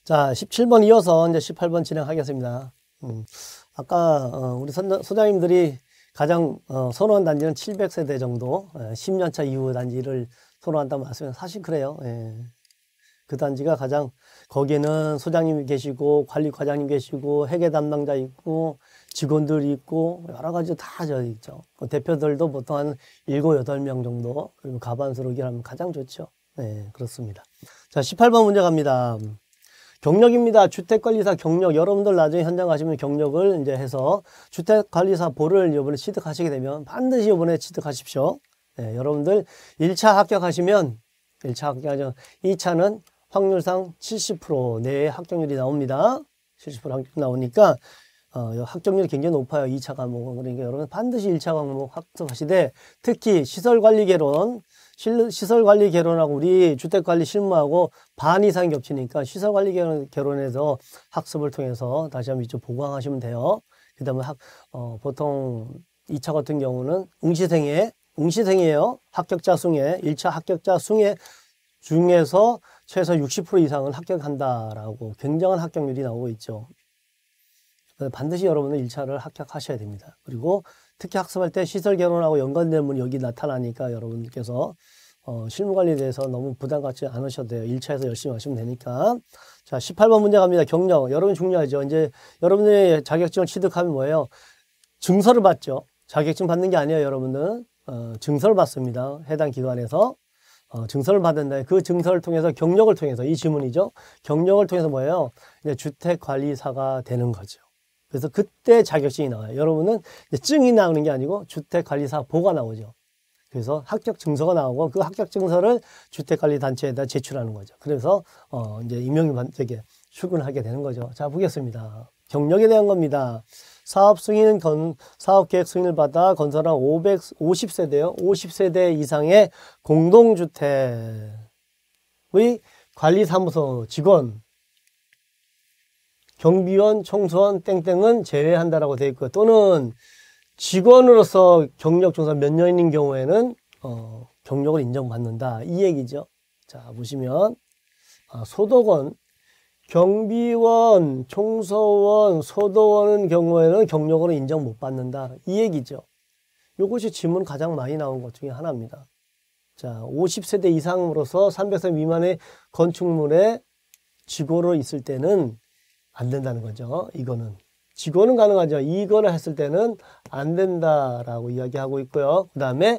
자, 17번 이어서 이제 18번 진행하겠습니다. 아까 우리 소장님들이 가장 선호한 단지는 700세대 정도, 10년차 이후 단지를 선호한다고 말씀하셨는데 사실 그래요. 예. 그 단지가 가장 거기에는 소장님이 계시고 관리과장님 계시고 회계 담당자 있고 직원들이 있고 여러 가지 다 저 있죠. 대표들도 보통 한 7, 8명 정도, 그리고 가반수로 하면 가장 좋죠. 네, 그렇습니다. 자, 18번 문제 갑니다. 경력입니다. 주택관리사 경력. 여러분들 나중에 현장 가시면 경력을 이제 해서 주택관리사 보를 이번에 취득하시게 되면 반드시 이번에 취득하십시오. 네, 여러분들 1차 합격하시면 1차 합격하죠. 2차는 확률상 70% 내에 합격률이 나옵니다. 70% 합격 나오니까 합격률이 굉장히 높아요. 2차 과목은. 그러니까 여러분 반드시 1차 과목 합격하시되 특히 시설관리개론, 시설관리개론하고 우리 주택관리 실무하고 반 이상 겹치니까 시설관리개론에서 학습을 통해서 다시 한번 이쪽 보강하시면 돼요. 그 다음에 보통 2차 같은 경우는 응시생이에요. 합격자 중에 1차 합격자 중에서 최소 60% 이상은 합격한다라고 굉장한 합격률이 나오고 있죠. 반드시 여러분은 1차를 합격하셔야 됩니다. 그리고 특히 학습할 때 시설 개론하고 연관된 문이 여기 나타나니까 여러분께서 실무관리에 대해서 너무 부담 갖지 않으셔도 돼요. 1차에서 열심히 하시면 되니까. 자, 18번 문제 갑니다. 경력. 여러분 중요하죠. 이제 여러분들의 자격증을 취득하면 뭐예요? 증서를 받죠. 자격증 받는 게 아니에요, 여러분들. 증서를 받습니다. 해당 기관에서. 증서를 받는다. 그 증서를 통해서 경력을 통해서 이 지문이죠. 경력을 통해서 뭐예요? 이제 주택관리사가 되는 거죠. 그래서 그때 자격증이 나와요. 여러분은 이제 증이 나오는 게 아니고 주택관리사 보가 나오죠. 그래서 합격 증서가 나오고 그 합격 증서를 주택관리단체에다 제출하는 거죠. 그래서 이제 임용이 출근하게 되는 거죠. 자, 보겠습니다. 경력에 대한 겁니다. 사업계획 승인을 받아 건설한 50세대요. 50세대 이상의 공동주택의 관리사무소 직원, 경비원, 청소원, 땡땡은 제외한다라고 되어 있고요. 또는 직원으로서 경력 종사 몇 년인 경우에는 경력을 인정받는다. 이 얘기죠. 자, 보시면 소도원, 경비원, 청소원, 소도원은 경우에는 경력으로 인정 못 받는다. 이 얘기죠. 이것이 지문 가장 많이 나온 것 중에 하나입니다. 자, 50세대 이상으로서 300세 미만의 건축물에 직원으로 있을 때는 안 된다는 거죠. 이거는. 직원은 가능하죠. 이거를 했을 때는 안 된다라고 이야기하고 있고요. 그 다음에,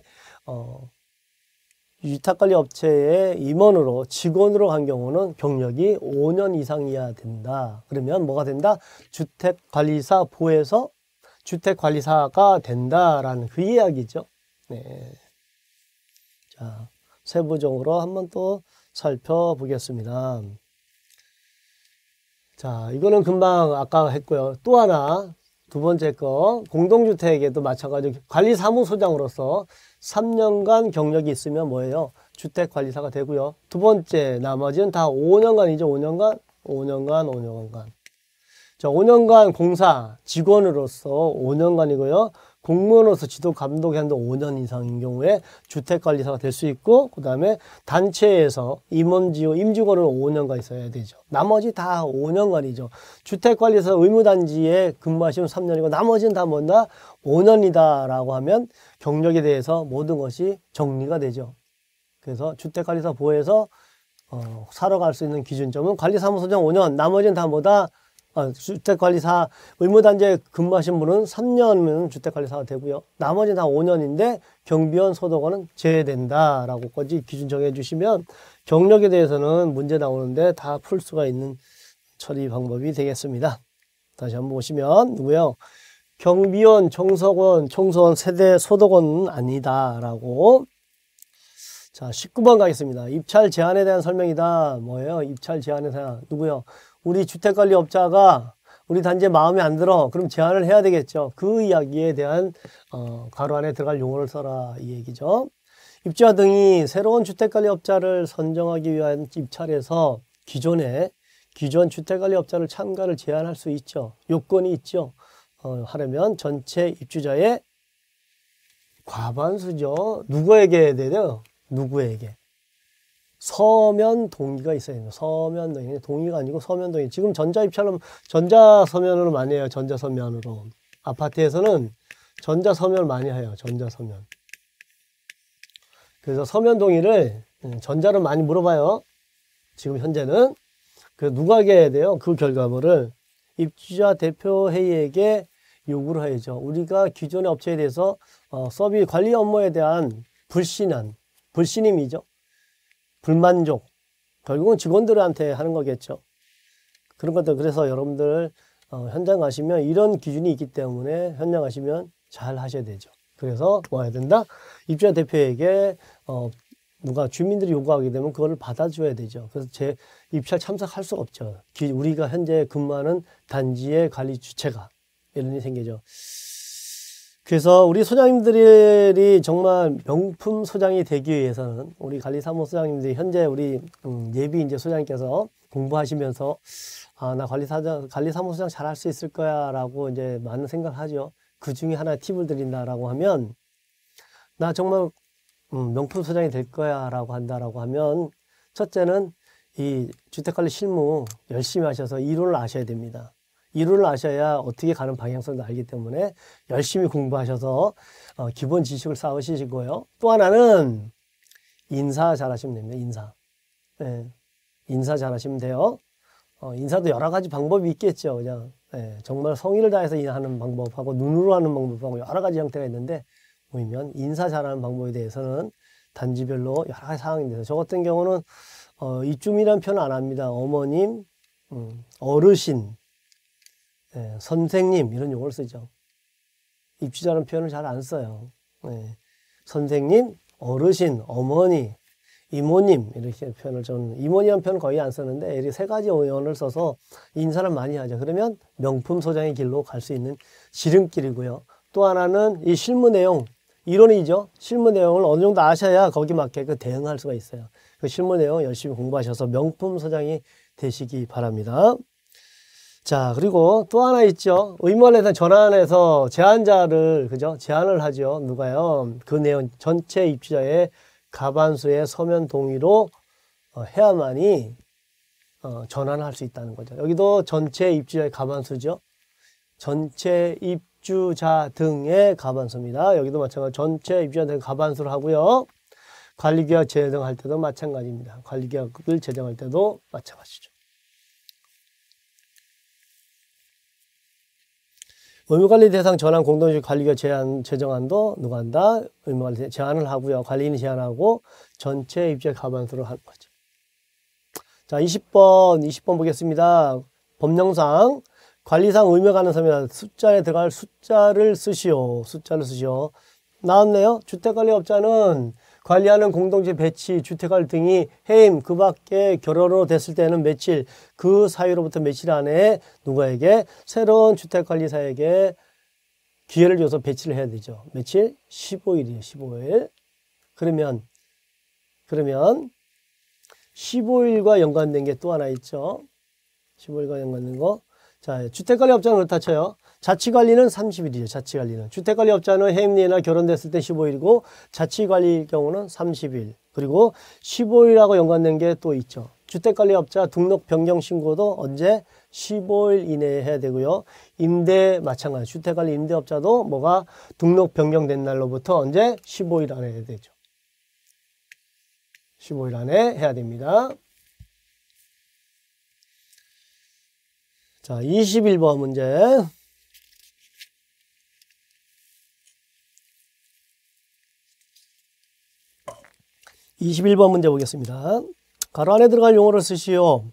위탁관리 업체의 임원으로 직원으로 간 경우는 경력이 5년 이상이어야 된다. 그러면 뭐가 된다? 주택관리사 보에서 주택관리사가 된다라는 그 이야기죠. 네. 자, 세부적으로 한번 또 살펴보겠습니다. 자, 이거는 금방 아까 했고요. 또 하나, 두 번째 거, 공동주택에도 마찬가지로 관리사무소장으로서 3년간 경력이 있으면 뭐예요? 주택관리사가 되고요. 두 번째, 나머지는 다 5년간이죠. 5년간. 자, 5년간 공사, 직원으로서 5년간이고요. 공무원으로서 지도 감독이 한 5년 이상인 경우에 주택관리사가 될 수 있고, 그 다음에 단체에서 임직원은 5년간 있어야 되죠. 나머지 다 5년간이죠. 주택관리사 의무단지에 근무하시면 3년이고, 나머지는 다 뭔다? 5년이다라고 하면 경력에 대해서 모든 것이 정리가 되죠. 그래서 주택관리사 보에서 사러 갈 수 있는 기준점은 관리사무소장 5년, 나머지는 다 뭐다? 주택관리사 의무단지에 근무하신 분은 3년이면 주택관리사가 되고요. 나머지는 다 5년인데 경비원, 소도원은 제외된다라고까지 기준 정해 주시면 경력에 대해서는 문제 나오는데 다 풀 수가 있는 처리 방법이 되겠습니다. 다시 한번 보시면 누구요? 경비원, 청소원, 세대, 소도원은 아니다라고. 자, 19번 가겠습니다. 입찰 제한에 대한 설명이다. 뭐예요? 입찰 제한에 대한 누구요? 우리 주택관리업자가 우리 단지에 마음에 안 들어. 그럼 제한을 해야 되겠죠. 그 이야기에 대한 가로 안에 들어갈 용어를 써라. 이 얘기죠. 입주자 등이 새로운 주택관리업자를 선정하기 위한 입찰에서 기존 주택관리업자를 참가를 제한할 수 있죠. 요건이 있죠. 하려면 전체 입주자의 과반수죠. 누구에게 해야 돼요? 누구에게? 서면 동의가 있어야 돼요. 서면 동의. 동의가 아니고 서면 동의. 지금 전자입찰로, 전자서면으로 많이 해요. 전자서면으로. 아파트에서는 전자서면을 많이 해요. 전자서면. 그래서 서면 동의를 전자로 많이 물어봐요. 지금 현재는. 그 누가 하게 해야 돼요? 그 결과물을 입주자 대표회의에게 요구를 해야죠. 우리가 기존의 업체에 대해서 서비스 관리 업무에 대한 불신임이죠. 불만족. 결국은 직원들한테 하는 거겠죠. 그런 것들. 그래서 여러분들 현장 가시면 이런 기준이 있기 때문에 현장 가시면 잘 하셔야 되죠. 그래서 뭐 해야 된다? 입주자 대표에게 누가 주민들이 요구하게 되면 그거를 받아줘야 되죠. 그래서 제 입찰 참석할 수 없죠. 우리가 현재 근무하는 단지의 관리 주체가 이런 일이 생기죠. 그래서 우리 소장님들이 정말 명품 소장이 되기 위해서는 우리 관리사무 소장님들이 현재 우리 예비 이제 소장님께서 공부하시면서 나 관리사무 소장 잘할 수 있을 거야 라고 이제 많은 생각을 하죠. 그 중에 하나 팁을 드린다라고 하면 나 정말 명품 소장이 될 거야 라고 한다라고 하면 첫째는 이 주택관리 실무 열심히 하셔서 이론을 아셔야 됩니다. 이론을 아셔야 어떻게 가는 방향성도 알기 때문에 열심히 공부하셔서 기본 지식을 쌓으시고요. 또 하나는 인사 잘하시면 됩니다. 인사. 네. 인사 잘하시면 돼요. 인사도 여러 가지 방법이 있겠죠. 그냥 정말 성의를 다해서 하는 방법하고 눈으로 하는 방법하고 여러 가지 형태가 있는데 보이면 인사 잘하는 방법에 대해서는 단지별로 여러 가지 상황이 있어요. 저 같은 경우는 입주민이라는 표현 안 합니다. 어머님, 어르신, 선생님 이런 용어를 쓰죠. 입주자라는 표현을 잘 안 써요. 선생님, 어르신, 어머니, 이모님 이렇게 표현을 저는 이모니라는 표현을 거의 안 쓰는데 이렇게 세 가지 언어를 써서 인사를 많이 하죠. 그러면 명품 소장의 길로 갈 수 있는 지름길이고요. 또 하나는 이 실무 내용 이론이죠. 실무 내용을 어느 정도 아셔야 거기 맞게 대응할 수가 있어요. 그 실무 내용 열심히 공부하셔서 명품 소장이 되시기 바랍니다. 자, 그리고 또 하나 있죠. 의무관리에서 전환해서 제한자를, 그죠? 제한을 하죠. 누가요? 그 내용 전체 입주자의 가반수의 서면 동의로 해야만이 전환을 할 수 있다는 거죠. 여기도 전체 입주자의 가반수죠. 전체 입주자 등의 가반수입니다. 여기도 마찬가지로 전체 입주자 등 가반수를 하고요. 관리계약 제정할 때도 마찬가지입니다. 관리계약을 제정할 때도 마찬가지죠. 의무관리 대상 전환 공동주택 관리계약 제정안도 누가 한다? 의무관리 제안을 하고요. 관리인이 제안하고 전체 입주자 가반수를 하는 거죠. 자, 20번 보겠습니다. 법령상 관리상 의무가 가는 섬이다. 숫자에 들어갈 숫자를 쓰시오. 나왔네요. 주택관리업자는 관리하는 공동체 배치, 주택관리 등이 해임, 그 밖에 결혼으로 됐을 때는 며칠, 그 사유로부터 며칠 안에 누구에게 새로운 주택관리사에게 기회를 줘서 배치를 해야 되죠. 며칠? 15일이에요. 15일. 그러면 15일과 연관된 게 또 하나 있죠. 15일과 연관된 거. 자, 주택관리업자는 그렇다 쳐요. 자치관리는 30일이죠. 자치관리는. 주택관리업자는 해임리나 결혼됐을 때 15일이고 자치관리일 경우는 30일. 그리고 15일하고 연관된 게 또 있죠. 주택관리업자 등록 변경 신고도 언제? 15일 이내에 해야 되고요. 임대 마찬가지. 주택관리 임대업자도 뭐가 등록 변경된 날로부터 언제? 15일 안에 해야 되죠. 15일 안에 해야 됩니다. 자, 21번 문제. 보겠습니다. 가로 안에 들어갈 용어를 쓰시오.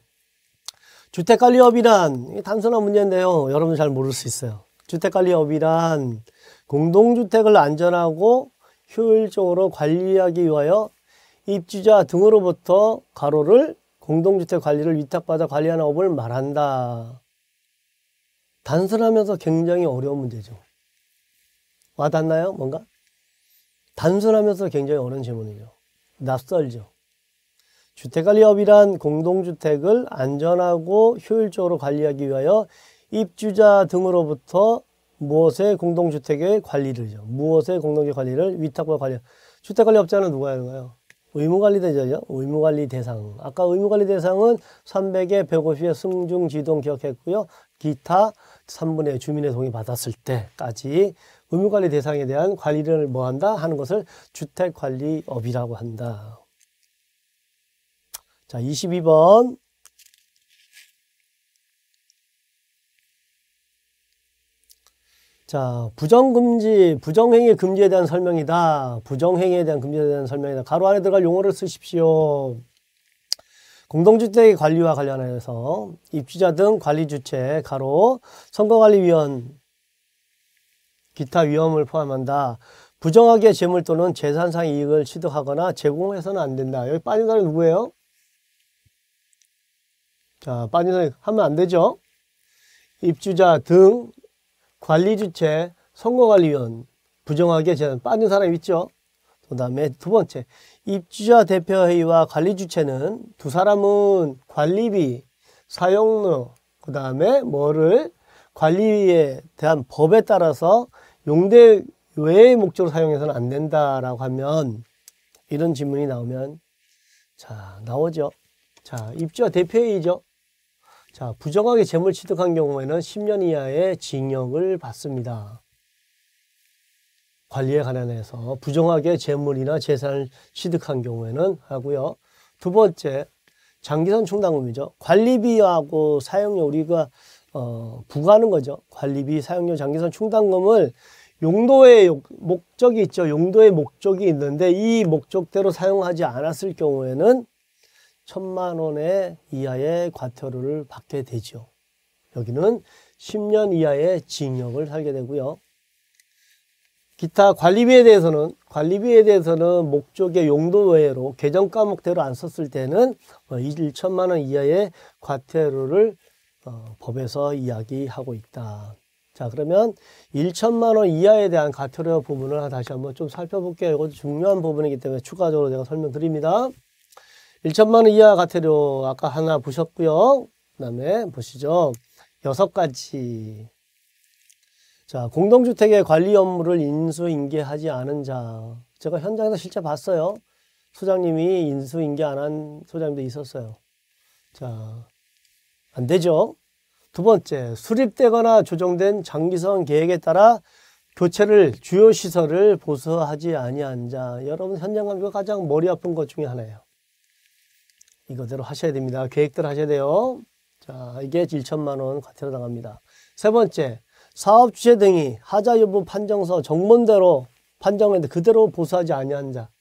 주택관리업이란 단순한 문제인데요. 여러분 잘 모를 수 있어요. 주택관리업이란 공동주택을 안전하고 효율적으로 관리하기 위하여 입주자 등으로부터 가로를 공동주택 관리를 위탁받아 관리하는 업을 말한다. 단순하면서 굉장히 어려운 문제죠. 와닿나요? 뭔가? 단순하면서 굉장히 어려운 질문이죠. 낯설죠. 주택관리업이란 공동주택을 안전하고 효율적으로 관리하기 위하여 입주자 등으로부터 무엇의 공동주택의 관리를요. 무엇의 공동주택 관리를 위탁받아 관리. 주택관리업자는 누가 하는 거예요? 의무관리 대상이죠. 의무관리 대상. 아까 의무관리 대상은 300에 150에 승중 지동 기억했고요. 기타 3분의 주민의 동의 받았을 때까지 의무관리 대상에 대한 관리를 뭐 한다 하는 것을 주택관리업이라고 한다. 자, 22번. 자, 부정금지, 부정행위 금지에 대한 설명이다. 부정행위에 대한 금지에 대한 설명이다. 가로 안에 들어갈 용어를 쓰십시오. 공동주택의 관리와 관련해서 입주자 등 관리주체, 가로, 선거관리위원, 기타 위험을 포함한다. 부정하게 재물 또는 재산상 이익을 취득하거나 제공해서는 안 된다. 여기 빠진 사람이 누구예요? 자, 빠진 사람이 하면 안 되죠. 입주자 등 관리주체, 선거관리위원, 부정하게 재산 빠진 사람이 있죠. 그 다음에 두 번째, 입주자 대표회의와 관리주체는 두 사람은 관리비, 사용료, 그 다음에 뭐를 관리에 대한 법에 따라서 용대 외의 목적으로 사용해서는 안 된다라고 하면 이런 질문이 나오면 자, 나오죠. 자, 입주자 대표회의죠. 자, 부정하게 재물 취득한 경우에는 10년 이하의 징역을 받습니다. 관리에 관련해서 부정하게 재물이나 재산을 취득한 경우에는 하고요. 두 번째, 장기선 충당금이죠. 관리비하고 사용료 우리가 부과하는 거죠. 관리비, 사용료, 장기선 충당금을 용도의 목적이 있죠. 용도의 목적이 있는데 이 목적대로 사용하지 않았을 경우에는 1,000만 원의 이하의 과태료를 받게 되죠. 여기는 10년 이하의 징역을 살게 되고요. 기타 관리비에 대해서는 목적의 용도 외로 개정 과목대로 안 썼을 때는 1,000만 원 이하의 과태료를 법에서 이야기하고 있다. 자, 그러면 1,000만 원 이하에 대한 과태료 부분을 다시 한번 좀 살펴볼게요. 이것도 중요한 부분이기 때문에 추가적으로 제가 설명드립니다. 1,000만 원 이하 과태료 아까 하나 보셨고요. 그 다음에 보시죠. 6가지. 자, 공동주택의 관리 업무를 인수인계하지 않은 자. 제가 현장에서 실제 봤어요. 소장님이 인수인계 안 한 소장님도 있었어요. 자, 안 되죠. 두 번째, 수립되거나 조정된 장기성 계획에 따라 교체를, 주요 시설을 보수하지 아니한 자. 여러분 현장 가면 가장 머리 아픈 것 중에 하나예요. 이거대로 하셔야 됩니다. 계획대로 하셔야 돼요. 자, 이게 1,000만 원 과태료 당합니다. 세 번째, 사업 주체 등이 하자 여부 판정서 정문대로 판정했는데 그대로 보수하지 아니한 자.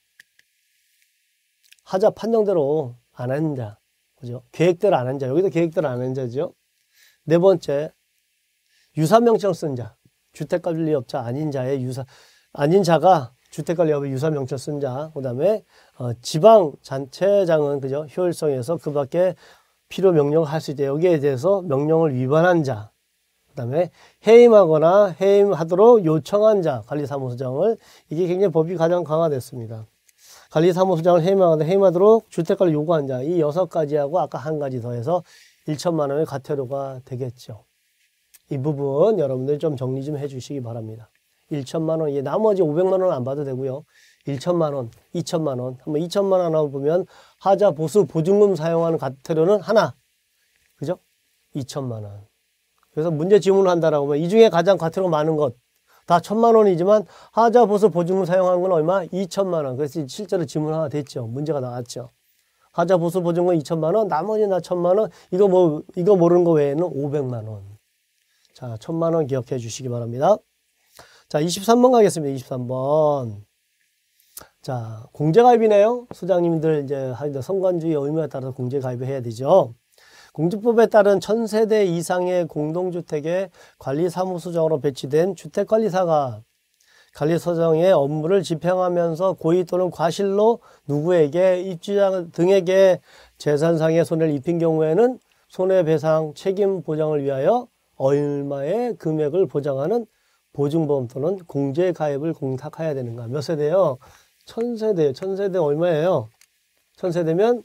하자 판정대로 안 한 자. 그죠? 계획대로 안 한 자. 여기도 계획대로 안 한 자죠. 네 번째, 유사명령 쓴 자. 주택관리업자 아닌 자의 아닌 자가 주택관리업의 유사명령 쓴 자. 그 다음에 지방자치장은 그죠? 효율성에서 그 밖에 필요 명령을 할 수 있대. 여기에 대해서 명령을 위반한 자. 그 다음에 해임하거나 해임하도록 요청한 자, 관리사무소장을. 이게 굉장히 법이 가장 강화됐습니다. 관리사무소장을 해임하도록 주택관리 요구한 자. 이 6가지하고 아까 한 가지 더해서 1,000만 원의 과태료가 되겠죠. 이 부분 여러분들 좀 정리 좀 해주시기 바랍니다. 1,000만 원, 나머지 500만 원 안 받아도 되고요. 1,000만 원, 2,000만 원. 한번 2,000만 원 하나 보면 하자 보수 보증금 사용하는 과태료는 하나. 그죠? 2,000만 원. 그래서 문제 지문을 한다라고 하면 이 중에 가장 과태료 많은 것 다 1,000만 원이지만 하자 보수 보증금 사용한 건 얼마? 2,000만 원. 그래서 실제로 지문 하나 됐죠. 문제가 나왔죠. 하자 보수 보증금 2,000만 원, 나머지 나 1,000만 원. 이거 모르는 거 외에는 500만 원. 자, 1,000만 원 기억해 주시기 바랍니다. 자, 23번 가겠습니다. 23번. 자, 공제가입이네요. 소장님들 이제 선관주의 의무에 따라서 공제가입을 해야 되죠. 공주법에 따른 1,000세대 이상의 공동주택의 관리사무소장으로 배치된 주택관리사가 관리소장의 업무를 집행하면서 고의 또는 과실로 누구에게 입주자 등에게 재산상의 손해를 입힌 경우에는 손해배상 책임 보장을 위하여 얼마의 금액을 보장하는 보증보험 또는 공제가입을 공탁해야 되는가. 몇 세대요? 1,000세대요. 1,000세대 얼마예요? 1,000세대면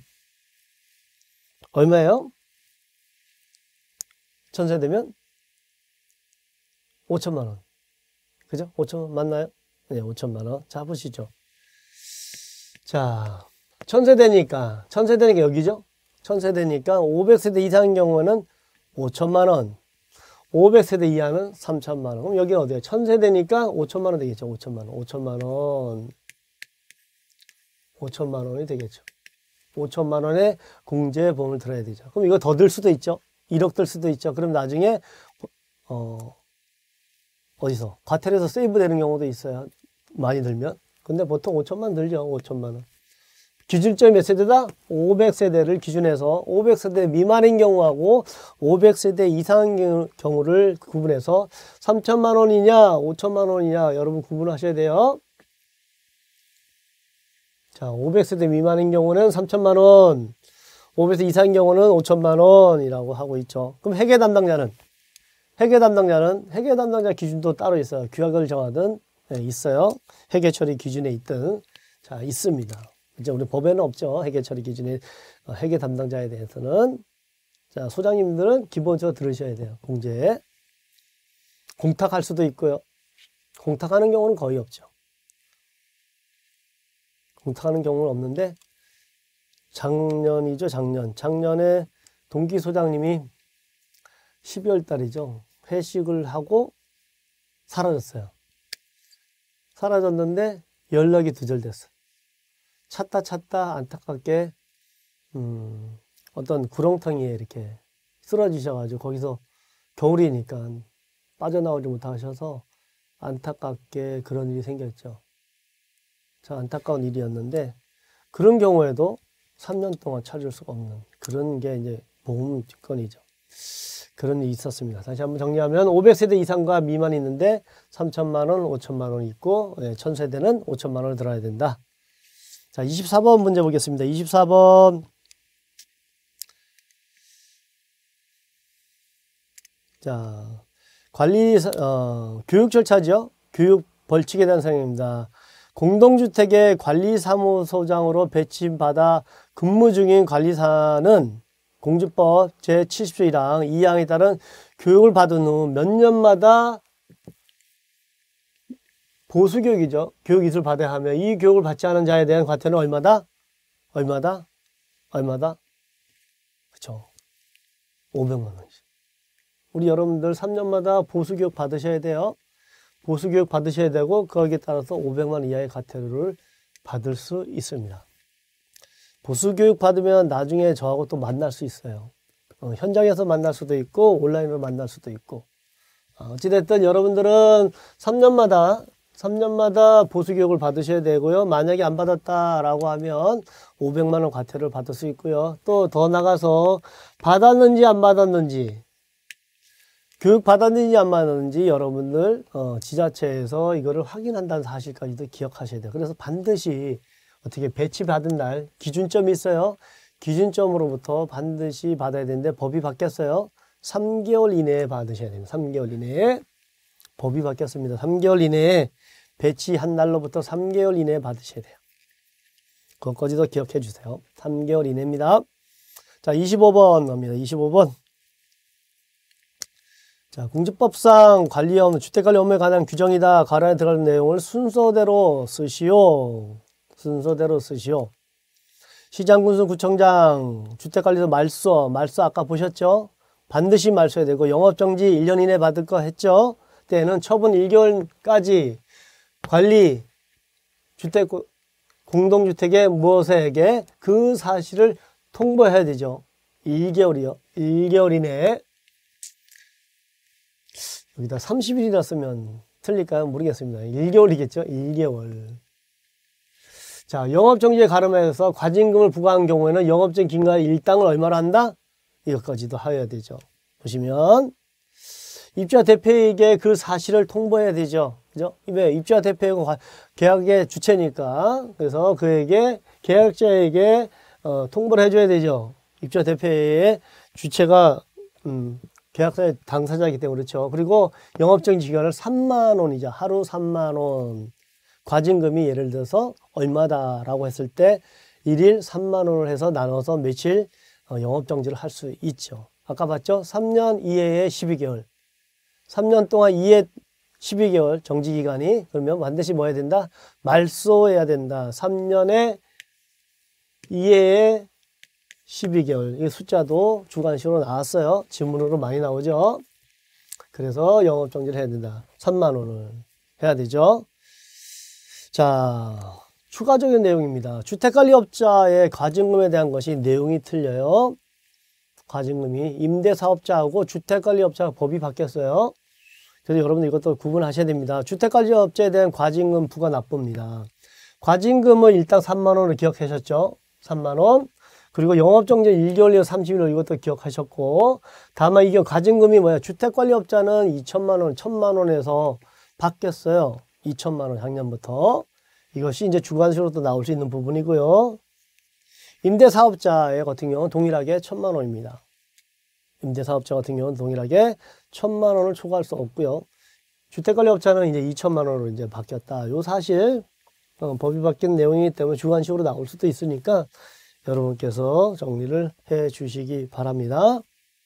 얼마예요? 1,000세대면 5,000만 원. 그죠? 5,000원 맞나요? 네, 5,000만 원. 자, 보시죠. 자, 천세대니까 여기죠? 천세대니까 500세대 이상인 경우에는 5천만 원. 500세대 이하는 3천만 원. 그럼 여기는 어디야? 천세대니까 5천만 원 되겠죠? 5천만 원. 5천만 원. 5천만 원이 되겠죠. 5천만 원의 공제보험을 들어야 되죠. 그럼 이거 더 들 수도 있죠. 1억 들 수도 있죠. 그럼 나중에 어디서? 과태료에서 세이브 되는 경우도 있어요. 많이 들면. 근데 보통 5천만 들죠. 5천만 원. 기준점이 몇 세대다? 500세대를 기준해서 500세대 미만인 경우하고 500세대 이상인 경우를 구분해서 3천만 원이냐 5천만 원이냐 여러분 구분하셔야 돼요. 자, 500세대 미만인 경우는 3천만 원, 500세대 이상인 경우는 5천만 원이라고 하고 있죠. 그럼 회계 담당자 기준도 따로 있어요. 규약을 정하든 있어요. 회계 처리 기준에 있든 자 있습니다. 이제 우리 법에는 없죠. 회계 처리 기준에 회계 담당자에 대해서는 자 소장님들은 기본적으로 들으셔야 돼요. 공제 공탁할 수도 있고요. 공탁하는 경우는 거의 없죠. 공탁하는 경우는 없는데 작년에 동기 소장님이 12월 달이죠. 회식을 하고 사라졌어요. 사라졌는데 연락이 두절됐어요. 찾다 안타깝게 어떤 구렁텅이에 이렇게 쓰러지셔가지고 거기서 겨울이니까 빠져나오지 못하셔서 안타깝게 그런 일이 생겼죠. 참 안타까운 일이었는데 그런 경우에도 3년 동안 찾을 수가 없는 그런 게 이제 보험건이죠. 그런 일이 있었습니다. 다시 한번 정리하면 500세대 이상과 미만이 있는데 3천만 원, 5천만 원 있고 1000세대는 5천만 원을 들어야 된다. 자, 24번 문제 보겠습니다. 24번. 자, 교육 절차죠. 교육 벌칙에 대한 사항입니다. 공동주택의 관리사무소장으로 배치받아 근무 중인 관리사는 공주법 제70조 1항 2항에 따른 교육을 받은 후 몇 년마다 보수교육이죠. 교육이수를 받아야 하며 이 교육을 받지 않은 자에 대한 과태료는 얼마다? 그쵸. 500만 원이죠. 우리 여러분들 3년마다 보수교육 받으셔야 돼요. 보수교육 받으셔야 되고 거기에 따라서 500만 원 이하의 과태료를 받을 수 있습니다. 보수교육 받으면 나중에 저하고 또 만날 수 있어요. 현장에서 만날 수도 있고 온라인으로 만날 수도 있고 어찌됐든 여러분들은 3년마다 보수교육을 받으셔야 되고요. 만약에 안 받았다라고 하면 500만 원 과태료를 받을 수 있고요. 또 더 나가서 받았는지 안 받았는지 교육 받았는지 안 받았는지 여러분들 지자체에서 이거를 확인한다는 사실까지도 기억하셔야 돼요. 그래서 반드시 어떻게 배치받은 날 기준점이 있어요. 기준점으로부터 반드시 받아야 되는데 법이 바뀌었어요. 3개월 이내에 받으셔야 됩니다. 3개월 이내에 법이 바뀌었습니다. 3개월 이내에 배치한 날로부터 3개월 이내에 받으셔야 돼요. 그것까지도 기억해 주세요. 3개월 이내입니다. 자, 25번 갑니다. 25번. 자, 공주법상 관리업, 주택관리 업무에 관한 규정이다. 가로에 들어가는 내용을 순서대로 쓰시오. 순서대로 쓰시오. 시장, 군수, 구청장, 주택관리소 말소 아까 보셨죠? 반드시 말소해야 되고 영업정지 1년 이내 받을 거 했죠? 때는 처분 1개월까지 관리, 주택, 공동주택의 무엇에게 그 사실을 통보해야 되죠. 1개월이요. 1개월 이내에. 여기다 30일이라 쓰면 틀릴까요? 모르겠습니다. 1개월이겠죠? 1개월. 자, 영업정지에 가름해서 과징금을 부과한 경우에는 영업정 기간의 일당을 얼마로 한다? 이것까지도 해야 되죠. 보시면 입주자 대표에게 그 사실을 통보해야 되죠. 그죠? 왜? 입주자 대표가 계약의 주체니까. 그래서 그에게 계약자에게 통보를 해줘야 되죠. 입주자 대표의 주체가 계약사의 당사자이기 때문에 그렇죠. 그리고 영업정지 기간을 3만 원이죠. 하루 3만 원. 과징금이 예를 들어서 얼마다라고 했을 때 1일 3만 원을 해서 나눠서 며칠 영업정지를 할 수 있죠. 아까 봤죠? 3년 이내에 12개월. 3년 동안 이에 12개월 정지기간이 그러면 반드시 뭐 해야 된다? 말소해야 된다. 3년에 이해에 12개월. 이 숫자도 주관식으로 나왔어요. 지문으로 많이 나오죠. 그래서 영업정지를 해야 된다. 3만 원을 해야 되죠. 자, 추가적인 내용입니다. 주택관리업자의 과징금에 대한 것이 내용이 틀려요. 과징금이 임대사업자하고 주택관리업자가 법이 바뀌었어요. 그래서 여러분들 이것도 구분하셔야 됩니다. 주택관리업자에 대한 과징금 부과 납부입니다. 과징금을 일단 3만 원을 기억하셨죠? 3만 원. 그리고 영업정지 1개월 이후 30일 이것도 기억하셨고, 다만 이게 과징금이 뭐야? 주택관리업자는 2천만 원, 1천만 원에서 바뀌었어요. 2천만 원 작년부터. 이것이 이제 주관식으로 또 나올 수 있는 부분이고요. 임대사업자의 같은 경우는 동일하게 1천만 원입니다. 임대사업자 같은 경우는 동일하게 1천만 원을 초과할 수 없고요. 주택관리업자는 이제 2천만 원으로 이제 바뀌었다. 요 사실 법이 바뀐 내용이기 때문에 주관식으로 나올 수도 있으니까 여러분께서 정리를 해 주시기 바랍니다.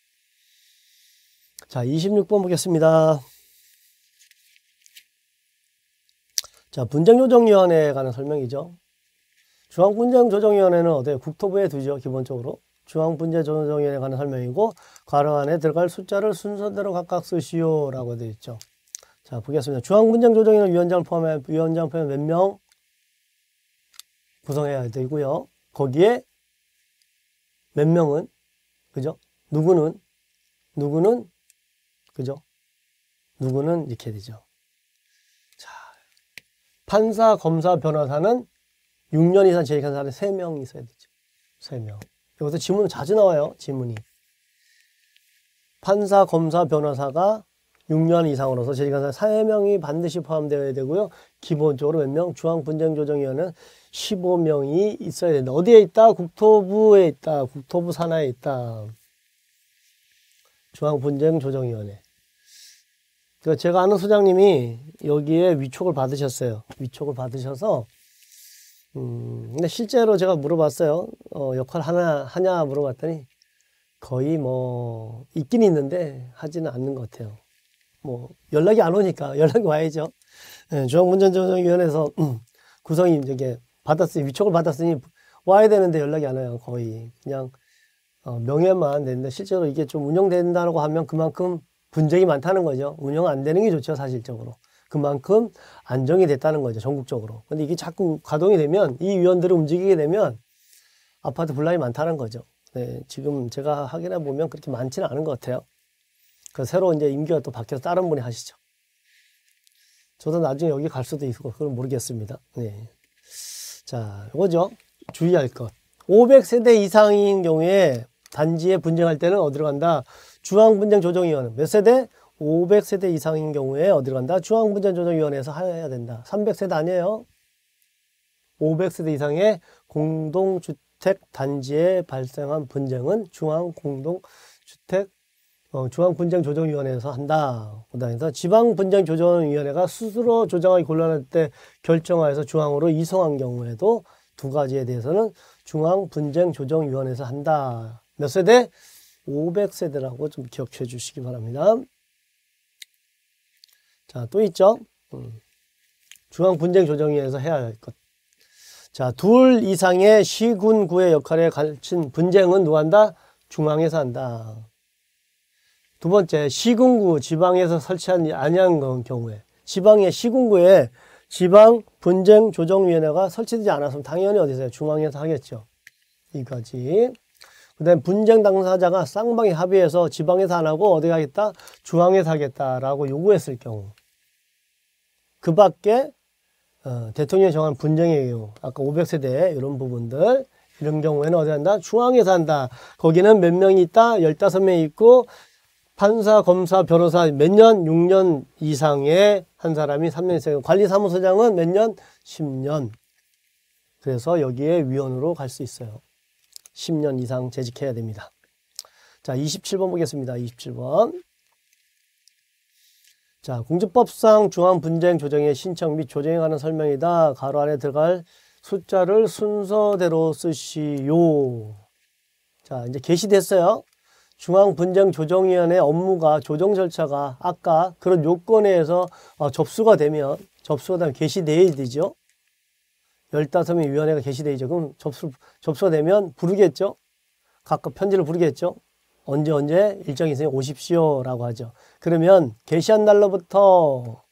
자, 26번 보겠습니다. 자, 분쟁조정위원회에 관한 설명이죠. 중앙분쟁조정위원회는 어때요? 국토부에 두죠, 기본적으로. 중앙분쟁조정위원회에 관한 설명이고, 괄호 안에 들어갈 숫자를 순서대로 각각 쓰시오 라고 되어 있죠. 자, 보겠습니다. 중앙분쟁조정위원회 위원장을 포함해 몇 명 구성해야 되고요. 거기에 몇 명은, 그죠? 누구는, 그죠? 누구는 이렇게 되죠. 자, 판사, 검사, 변호사는 6년 이상 재직한 사람이 3명 있어야 되죠. 3명. 여기서 지문은 자주 나와요. 지문이. 판사, 검사, 변호사가 6년 이상으로서 재직한 사람 3명이 반드시 포함되어야 되고요. 기본적으로 몇 명? 중앙분쟁조정위원회는 15명이 있어야 된다. 어디에 있다? 국토부에 있다. 국토부 산하에 있다. 중앙분쟁조정위원회. 제가 아는 소장님이 여기에 위촉을 받으셨어요. 위촉을 받으셔서 근데 실제로 제가 물어봤어요. 역할 하냐 물어봤더니 거의 뭐 있긴 있는데 하지는 않는 것 같아요. 뭐 연락이 안 오니까 연락이 와야죠. 네, 중앙분쟁조정위원회에서 구성이 이제 받았으니 위촉을 받았으니 와야 되는데 연락이 안 와요. 거의 그냥 명예만 되는데 실제로 이게 좀 운영된다고 하면 그만큼 분쟁이 많다는 거죠. 운영 안 되는 게 좋죠, 사실적으로. 그만큼 안정이 됐다는 거죠, 전국적으로. 근데 이게 자꾸 가동이 되면, 이 위원들을 움직이게 되면 아파트 분란이 많다는 거죠. 네, 지금 제가 확인해 보면 그렇게 많지는 않은 것 같아요. 그 새로 이제 임기가 또 바뀌어서 다른 분이 하시죠. 저도 나중에 여기 갈 수도 있고, 그건 모르겠습니다. 네. 자, 이거죠. 주의할 것. 500세대 이상인 경우에 단지에 분쟁할 때는 어디로 간다? 중앙분쟁조정위원회. 몇 세대? 500세대 이상인 경우에 어디로 간다? 중앙분쟁조정위원회에서 해야 된다. 300세대 아니에요. 500세대 이상의 공동주택 단지에 발생한 분쟁은 중앙분쟁조정위원회에서 한다. 그다음에 지방분쟁조정위원회가 스스로 조정하기 곤란할 때 결정하여서 중앙으로 이송한 경우에도 두 가지에 대해서는 중앙분쟁조정위원회에서 한다. 몇 세대? 500세대라고 좀 기억해 주시기 바랍니다. 자, 또 있죠. 중앙분쟁조정위원회에서 해야 할 것. 자, 둘 이상의 시군구의 역할에 갖춘 분쟁은 누가 한다? 중앙에서 한다. 두 번째, 시군구 지방에서 설치한 아니한 경우에 지방의 시군구에 지방분쟁조정위원회가 설치되지 않았으면 당연히 어디서 해요? 중앙에서 하겠죠. 이거지. 그 다음에 분쟁 당사자가 쌍방이 합의해서 지방에서 안 하고 어디 가겠다? 중앙에서 하겠다라고 요구했을 경우. 그 밖에 대통령이 정한 분쟁의 경우, 아까 500세대 이런 부분들, 이런 경우에는 어디 한다? 중앙에서 한다. 거기는 몇 명이 있다? 15명이 있고 판사, 검사, 변호사 몇 년? 6년 이상의 한 사람이 3년 이상. 관리사무소장은 몇 년? 10년. 그래서 여기에 위원으로 갈 수 있어요. 10년 이상 재직해야 됩니다. 자, 27번 보겠습니다. 27번. 자, 공직법상 중앙분쟁조정의 신청 및 조정에 관한 설명이다. 가로 안에 들어갈 숫자를 순서대로 쓰시오. 자, 이제 게시됐어요. 중앙분쟁조정위원회 업무가 조정 절차가 아까 그런 요건에 의해서 접수가 되면 게시돼야 되죠. 15명 위원회가 개시되어 있죠. 그럼 접수가 되면 부르겠죠. 각각 편지를 부르겠죠. 언제 일정이 있으면 오십시오라고 하죠. 그러면 개시한 날로부터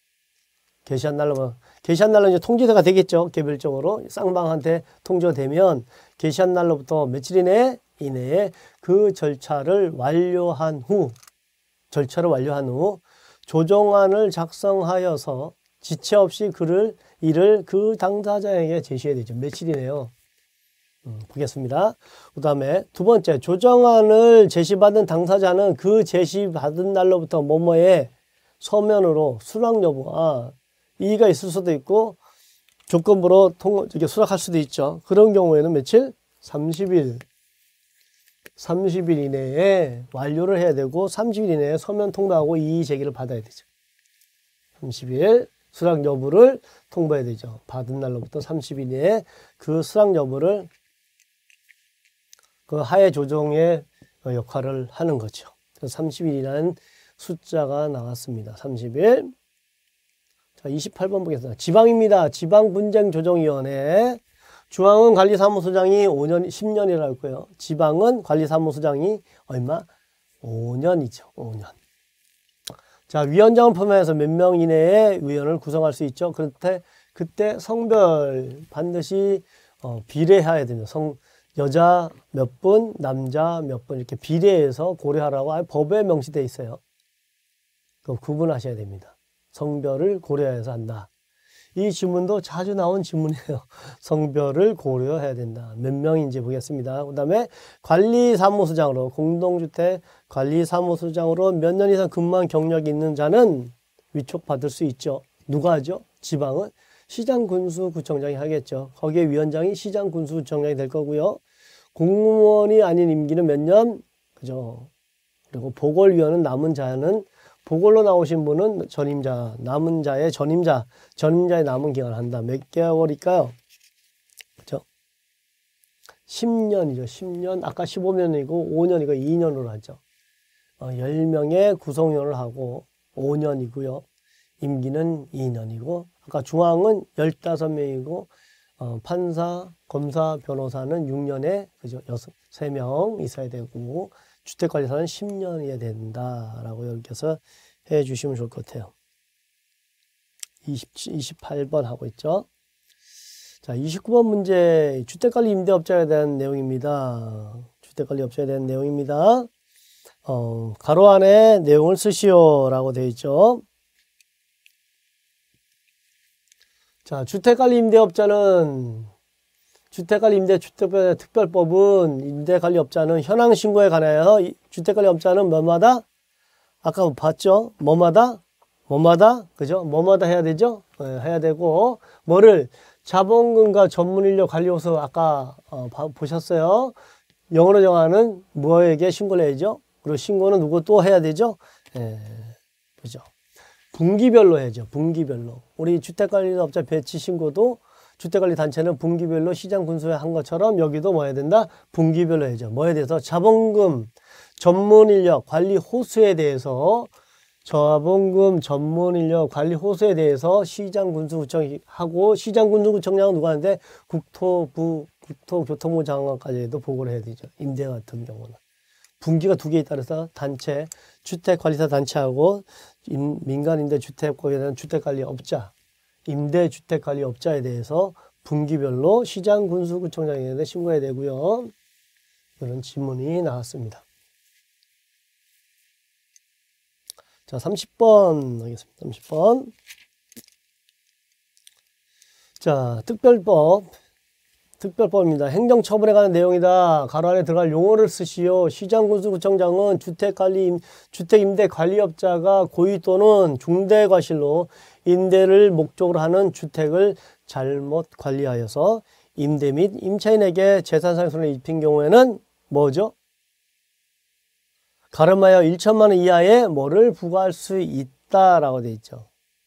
이제 통지서가 되겠죠. 개별적으로 쌍방한테 통지가 되면 개시한 날로부터 며칠 이내에 그 절차를 완료한 후 조정안을 작성하여서 지체 없이 이를 그 당사자에게 제시해야 되죠. 며칠이네요. 보겠습니다. 그 다음에 두 번째, 조정안을 제시받은 당사자는 그 제시받은 날로부터 뭐뭐에 서면으로 수락 여부, 이의가 있을 수도 있고 조건부로 수락할 수도 있죠. 그런 경우에는 며칠? 30일 이내에 완료를 해야 되고 30일 이내에 서면 통보하고 이의 제기를 받아야 되죠. 30일 수락 여부를 통보해야 되죠. 받은 날로부터 30일 이내에 그 수락 여부를 그 하에 조정의 역할을 하는 거죠. 그래서 30일이라는 숫자가 나왔습니다. 30일. 자, 28번 보겠습니다. 지방입니다. 지방분쟁조정위원회. 중앙은 관리사무소장이 10년이라고 할 거예요. 지방은 관리사무소장이 얼마? 5년이죠. 5년. 자, 위원장을 포함해서 몇 명 이내에 위원을 구성할 수 있죠. 그때 성별 반드시 비례해야 됩니다. 여자 몇 분, 남자 몇 분 이렇게 비례해서 고려하라고 법에 명시되어 있어요. 그럼 구분하셔야 됩니다. 성별을 고려해서 한다. 이 질문도 자주 나온 질문이에요. 성별을 고려해야 된다. 몇 명인지 보겠습니다. 그 다음에 관리사무소장으로, 공동주택 관리사무소장으로 몇 년 이상 근무한 경력이 있는 자는 위촉받을 수 있죠. 누가 하죠? 지방은 시장군수구청장이 하겠죠. 거기에 위원장이 시장군수구청장이 될 거고요. 공무원이 아닌 임기는 몇 년? 그죠? 그리고 보궐위원은 남은 자는 보궐로 나오신 분은 전임자, 남은 자의 전임자의 남은 기간을 한다. 몇 개월일까요? 그죠? 10년이죠. 10년. 아까 15년이고 5년이고 2년으로 하죠. 10명의 구성위원을 하고 5년이고요. 임기는 2년이고 아까 중앙은 15명이고 판사, 검사, 변호사는 6년에 그죠? 3명 있어야 되고 주택관리사는 10년이어야 된다라고 여기서 해 주시면 좋을 것 같아요. 28번 하고 있죠. 자, 29번 문제 주택관리 임대업자에 대한 내용입니다. 주택관리업자에 대한 내용입니다. 가로 안에 내용을 쓰시오라고 되어 있죠. 자, 주택관리 임대업자는 주택관리임대특별법은 임대관리업자는 현황 신고에 관하여 주택관리업자는 뭐마다? 아까 봤죠? 뭐마다? 그죠? 뭐마다 해야 되죠? 해야 되고 뭐를 자본금과 전문인력 관리호소 아까 보셨어요? 영어로 정하는 뭐에게 신고를 해야죠? 그리고 신고는 누구 또 해야 되죠? 그죠? 분기별로 해야죠. 분기별로. 우리 주택관리업자 배치 신고도 주택관리단체는 분기별로 시장군수에 한 것처럼 여기도 뭐 해야 된다? 분기별로 해야죠. 뭐에 대해서? 자본금, 전문인력, 관리호수에 대해서 자본금, 전문인력, 관리호수에 대해서 시장군수구청하고 시장군수구청장은 누가 하는데 국토교통부 장관까지도 보고를 해야 되죠. 임대 같은 경우는. 분기가 2개 있다 그래서 단체, 주택관리사 단체하고 민간임대주택법에 대한 주택관리업자, 임대주택관리업자에 대해서 분기별로 시장군수구청장에게 신고해야 되고요. 이런 질문이 나왔습니다. 자, 30번 하겠습니다. 30번. 자, 특별법입니다. 행정처분에 관한 내용이다. 가로 안에 들어갈 용어를 쓰시오. 시장군수구청장은 주택임대관리업자가 고의 또는 중대과실로 임대를 목적으로 하는 주택을 잘못 관리하여서 임대 및 임차인에게 재산상의 손해를 입힌 경우에는 뭐죠? 가름하여 1천만 원 이하의 뭐를 부과할 수 있다라고 되어 있죠.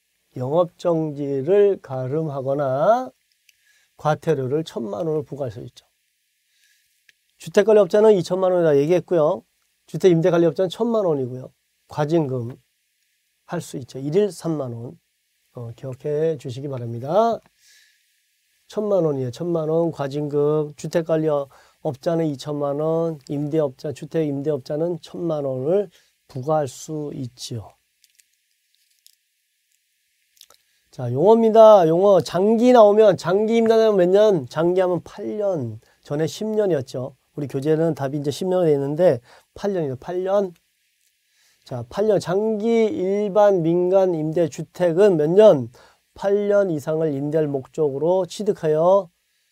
영업정지를 가름하거나 과태료를 1,000만 원을 부과할 수 있죠. 주택관리업자는 2천만 원이라 얘기했고요. 주택임대관리업자는 1,000만 원이고요. 과징금 할 수 있죠. 1일 3만 원. 기억해 주시기 바랍니다. 1,000만 원이에요. 1,000만 원 과징금, 주택관리업자는 2천만 원, 임대업자, 주택 임대업자는 1,000만 원을 부과할 수 있지요. 자, 용어입니다. 용어. 장기 나오면, 장기 임대하면 몇 년? 장기하면 8년. 전에 10년이었죠. 우리 교재는 답이 이제 10년이 되는데 8년이죠. 8년. 자, 8년. 장기 일반 민간 임대주택은 몇 년? 8년 이상을 임대할 목적으로 취득하여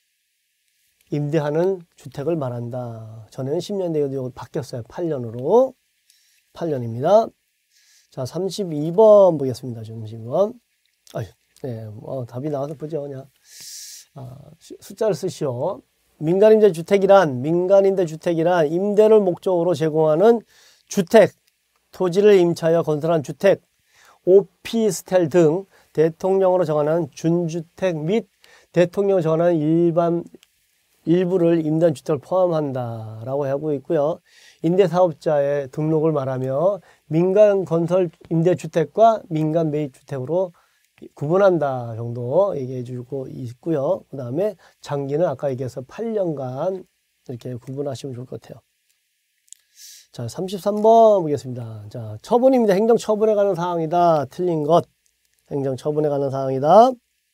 임대하는 주택을 말한다. 전에는 10년 되고 바뀌었어요. 8년으로. 8년입니다. 자, 32번 보겠습니다. 32번. 아유, 네, 답이 나와서 보죠. 그냥. 숫자를 쓰시오. 민간임대주택이란 임대를 목적으로 제공하는 주택, 토지를 임차하여 건설한 주택, 오피스텔 등 대통령으로 정하는 준주택 및 대통령으로 정하는 일부를 임대주택을 포함한다라고 하고 있고요. 임대사업자의 등록을 말하며 민간 건설 임대주택과 민간 매입주택으로 구분한다 정도 얘기해 주고 있고요. 그 다음에 장기는 아까 얘기해서 8년간 이렇게 구분하시면 좋을 것 같아요. 자, 33번 보겠습니다. 자, 처분입니다. 행정처분에 관한 사항이다. 틀린 것. 행정처분에 관한 사항이다.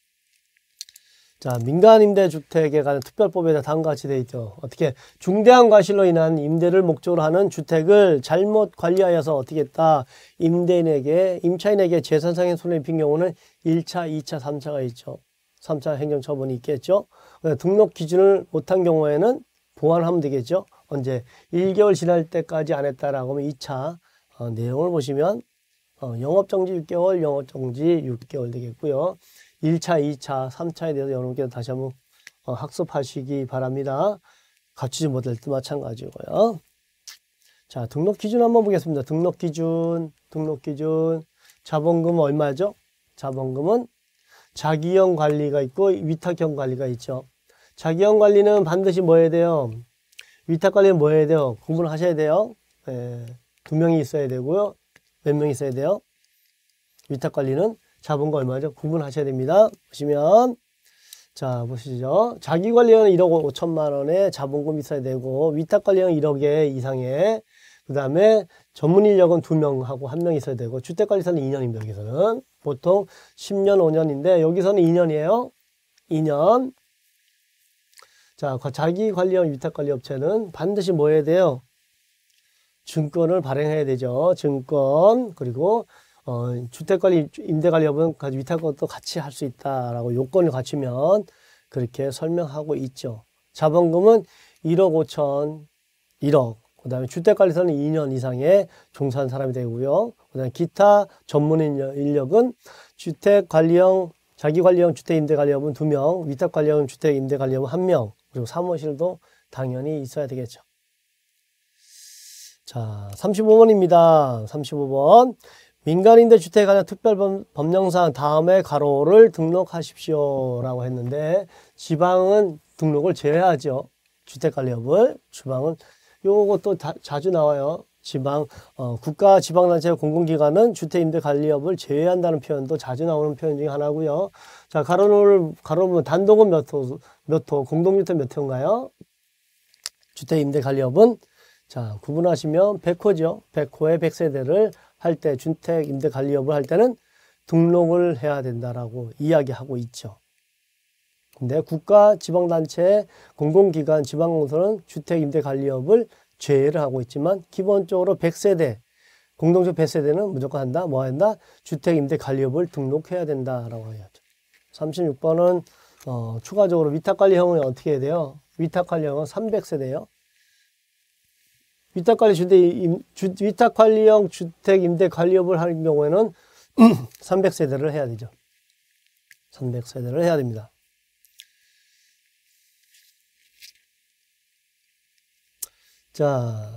자, 민간임대주택에 관한 특별법에 다음과 같이 되어 있죠. 어떻게 중대한 과실로 인한 임대를 목적으로 하는 주택을 잘못 관리하여서 어떻게 했다. 임차인에게 재산상의 손해를 입힌 경우는 1차, 2차, 3차가 있죠. 3차 행정처분이 있겠죠. 등록 기준을 못한 경우에는 보완하면 되겠죠. 언제 1개월 지날 때까지 안 했다라고 하면 2차 내용을 보시면 영업정지 6개월, 영업정지 6개월 되겠고요. 1차, 2차, 3차에 대해서 여러분께서 다시 한번 학습하시기 바랍니다. 갖추지 못할 때 마찬가지고요. 자, 등록 기준 한번 보겠습니다. 등록 기준. 자본금은 얼마죠? 자본금은 자기형 관리가 있고 위탁형 관리가 있죠. 자기형 관리는 반드시 뭐 해야 돼요? 위탁 관리는 뭐 해야 돼요? 구분을 하셔야 돼요. 네, 2명이 있어야 되고요. 몇 명 있어야 돼요? 위탁 관리는 자본금 얼마죠? 구분하셔야 됩니다. 보시면 자 보시죠. 자기관리형은 1억 5천만 원에 자본금 있어야 되고 위탁관리형은 1억에 이상에 그 다음에 전문인력은 2명하고 1명 있어야 되고 주택관리사는 2년입니다. 여기서는 보통 10년 5년인데 여기서는 2년이에요. 2년. 자, 자기관리형 위탁관리업체는 반드시 뭐 해야 돼요? 증권을 발행해야 되죠. 증권. 그리고 주택관리, 임대관리업은 위탁권도 같이 할 수 있다라고 요건을 갖추면 그렇게 설명하고 있죠. 자본금은 1억 5천, 1억. 그 다음에 주택관리사는 2년 이상의 종사한 사람이 되고요. 그 다음에 기타 전문 인력은 주택관리형, 자기관리형 주택임대관리업은 2명, 위탁관리형 주택임대관리업은 1명, 그리고 사무실도 당연히 있어야 되겠죠. 자, 35번입니다. 35번. 민간임대주택에 관한 특별법령사항 다음에 가로를 등록하십시오 라고 했는데 지방은 등록을 제외하죠. 주택관리업을. 지방은 요것도 자주 나와요. 지방 국가 지방단체 공공기관은 주택임대관리업을 제외한다는 표현도 자주 나오는 표현 중에 하나고요. 자, 가로는 단독은 몇 호, 공동주택 몇 호인가요? 주택임대관리업은 자, 구분하시면 100호죠. 100호에 100세대를 할 때 주택임대관리업을 할 때는 등록을 해야 된다라고 이야기하고 있죠. 근데 국가, 지방단체, 공공기관, 지방공사는 주택임대관리업을 제외를 하고 있지만 기본적으로 100세대, 공동주택 100세대는 무조건 한다. 뭐 한다? 주택임대관리업을 등록해야 된다라고 해야죠. 36번은 추가적으로 위탁관리형은 어떻게 해야 돼요? 위탁관리형은 300세대예요. 위탁관리형 주택임대관리업을 하는 경우에는 300세대를 해야 되죠. 300세대를 해야 됩니다. 자,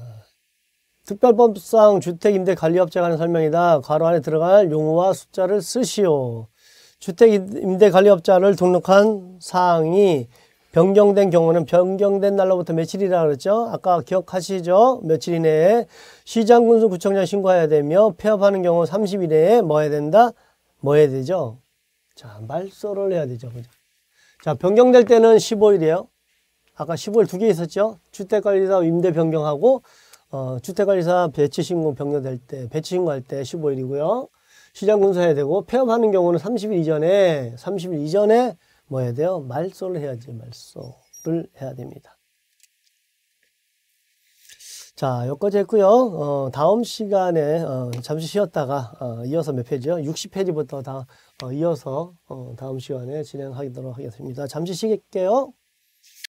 특별법상 주택임대관리업자에 관한 설명이다. 괄호 안에 들어갈 용어와 숫자를 쓰시오. 주택임대관리업자를 등록한 사항이 변경된 경우는 변경된 날로부터 며칠이라 그랬죠? 아까 기억하시죠? 며칠 이내에 시장군수구청장에 신고해야 되며 폐업하는 경우 30일 내에 뭐 해야 된다? 뭐 해야 되죠? 자, 말소를 해야 되죠. 그죠? 자, 변경될 때는 15일이에요. 아까 15일 두 개 있었죠? 주택관리사 임대 변경하고, 주택관리사 배치신고 변경될 때, 배치신고할 때 15일이고요. 시장군수해야 되고, 폐업하는 경우는 30일 이전에 뭐 해야 돼요? 말소를 해야지, 말소를 해야 됩니다. 자, 여기까지 했고요. 다음 시간에 잠시 쉬었다가 이어서 몇 페이지요? 60페이지부터 다 이어서 다음 시간에 진행하도록 하겠습니다. 잠시 쉬겠게요.